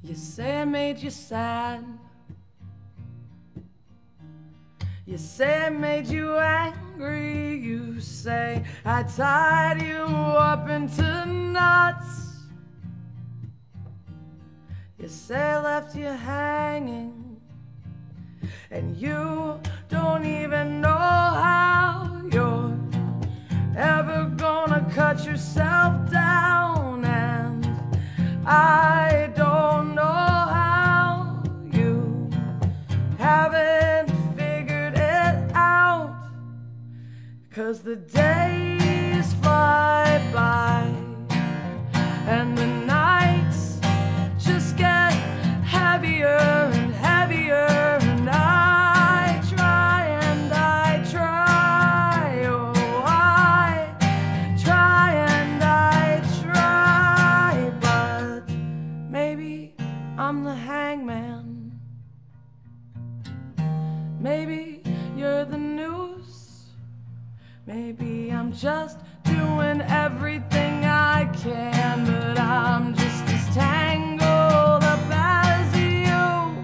You say I made you sad. You say I made you angry. You say I tied you up into knots. You say I left you hanging, and you don't even know how you're ever gonna cut yourself down. And I don't know how you haven't figured it out, 'cause the days fly by and the nights just get heavier and heavier. And I try and I try, oh I try and I try, but maybe I'm the hangman. Maybe you're the noose. Maybe I'm just doing everything I can, but I'm just as tangled up as you.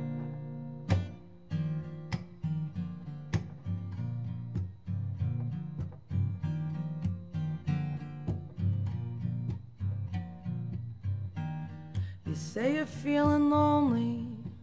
You say you're feeling lonely.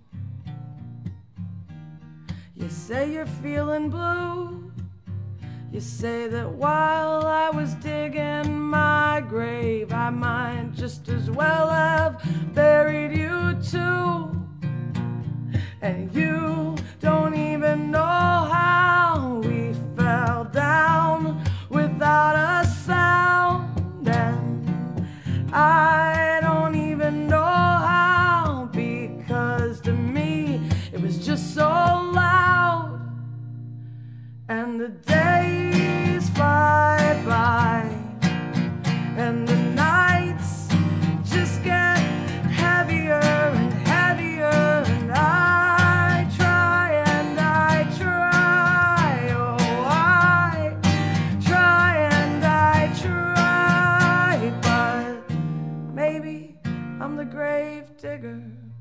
You say you're feeling blue. You say that while I was digging my grave, I might just as well have buried you too. And you don't even know how we fell down without a sound. And I don't even know how, because to me it was just so loud. And the days fly by and the nights just get heavier and heavier. And I try and I try, oh I try and I try, but maybe I'm the grave digger,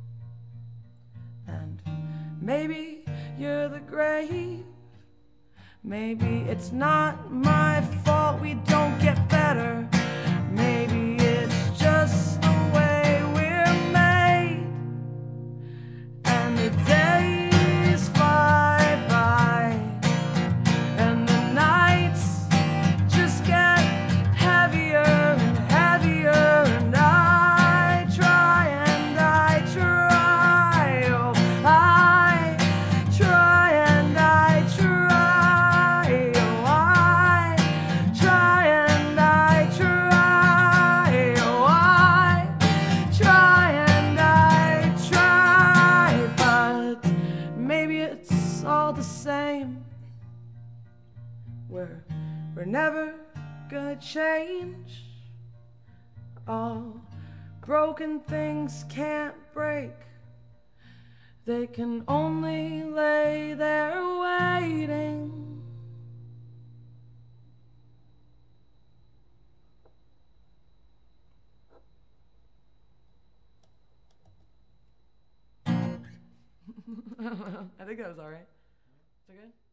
and maybe you're the grave. Maybe it's not my fault we don't get better. Maybe it's just the way we're made. And the days fly by and the nights just get heavier and heavier. And I try and I try, oh I try and I try. All the same, we're never gonna change. All broken things can't break. They can only lay there waiting. I think that was all right. Is that good?